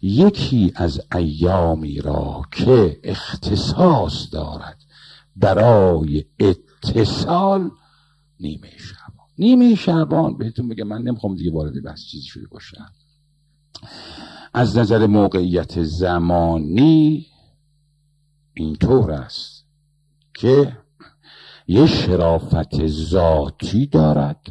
یکی از ایامی را که اختصاص دارد برای اتصال نیمه شعبان. نیمه شعبان بهتون بگم، من نمیخوام دیگه وارد بحث چیزی شده باشم، از نظر موقعیت زمانی اینطور است که یه شرافت ذاتی دارد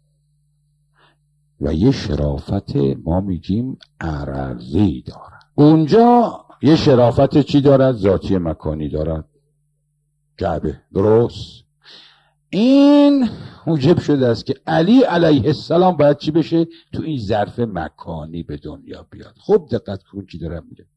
و یه شرافت ما میگیم عرضی دارد. اونجا یه شرافت چی دارد؟ ذاتی مکانی دارد، کعبه. درست؟ این موجب شده است که علی علیه السلام باید چی بشه؟ تو این ظرف مکانی به دنیا بیاد. خب دقت کن چی دارم میگم.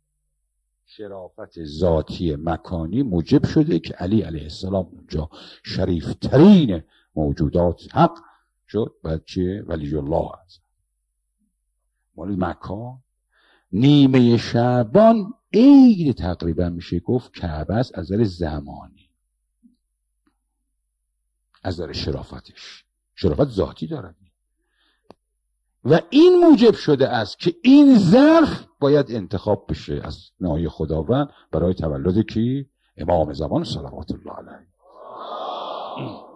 شرافت ذاتی مکانی موجب شده که علی علیه السلام اونجا شریفترین موجودات حق شد. باید چیه؟ ولی الله هست مال مکان. نیمه شعبان عین تقریبا میشه گفت کعبه است از نظر زمانی، از نظر شرافتش. شرافت ذاتی دارد و این موجب شده است که این ظرف باید انتخاب بشه از نای خداوند برای تولد کی؟ امام زمان صلوات الله علیه.